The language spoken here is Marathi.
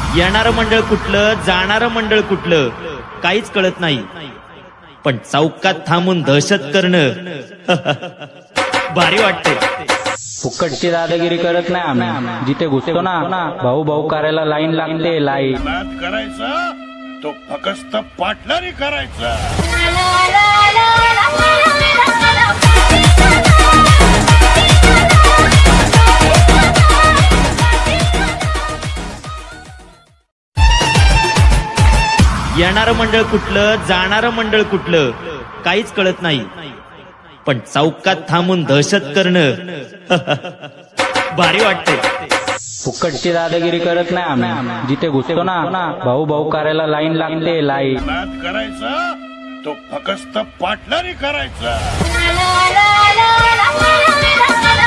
येणारं मंडळ कुठलं, जाणारं मंडळ कुठलं काहीच कळत नाही, पण चौकात थांबून दहशत करणं भारी वाटते. फुकटची दादागिरी करत नाही आम्ही. जिथे घुसतो ना भाऊ भाऊ करायला लाईन लागते. लाईन करायचा तो फकस्त पाटलारी करायचा. येणारं मंडळ कुठलं, जाणारं मंडळ कुठलं काहीच कळत नाही, पण चौकात थांबून दहशत करणं भारी वाटते. फुकटची दादागिरी करत नाही आम्ही. जिथे घुसतो ना भाऊ भाऊ करायला लाईन लागते. लाईन करायचा तो फकस्त पाटलारी करायचा.